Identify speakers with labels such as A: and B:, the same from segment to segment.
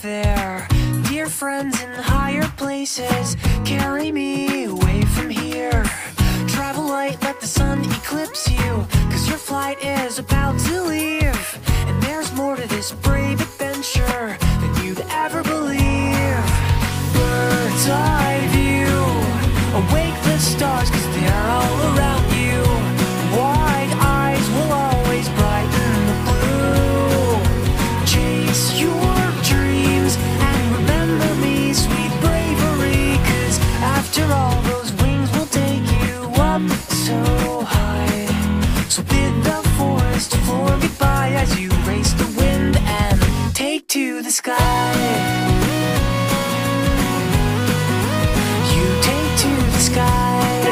A: there. Dear friends in higher places, carry me away from here. Travel light, let the sun eclipse you, 'cause your flight is about to leave. And there's more to this brave adventure than you'd ever believe. Bird's eye view, awake the stars, 'cause they're all around you. Wide eyes will always brighten the blue. Chase your dreams and remember me, sweet bravery, 'cause after all, those wings will take you up so high. So bid the forest floor goodbye as you race the wind and take to the sky. You take to the sky.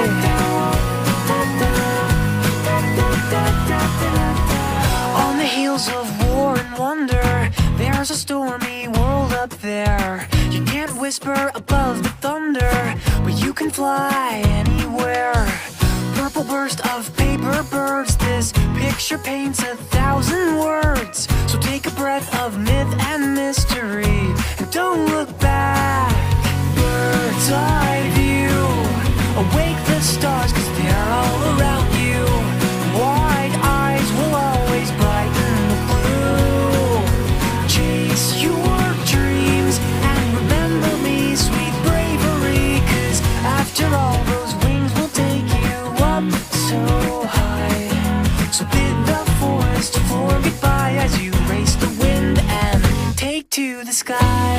A: On the heels of war and wonder, there's a stormy world up there. You can't whisper above the thunder, but you can fly anywhere. Purple burst of paper birds, this picture paints 1,000 words. So take a breath of myth and mystery and don't look back. Bird's eye view, awake the stars, 'cause they're all around you. Wide eyes will always brighten the blue. Chase your dreams and remember me, sweet bravery, 'cause after all, those wings will take you up so high. So bid the forest floor goodbye as you race the wind and take to the sky.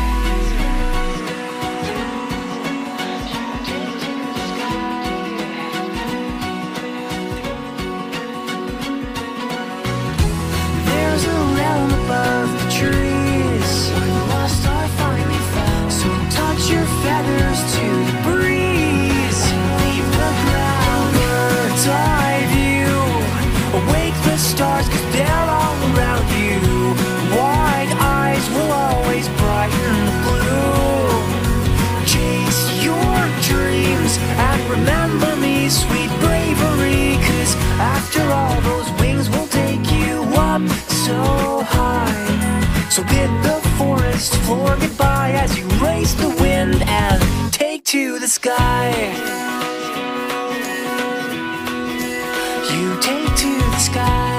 A: There's a realm above the trees, lost are finally found. So touch your feathers to the breeze and leave the ground. Bird's eye view, awake the stars, 'cause they're all around you. Wide eyes will always brighten the blue. Chase your dreams and remember me, sweet bravery, 'cause after all, those wings will take you up so high. So bid the forest floor goodbye as you race the wind and take to the sky. You take to the sky.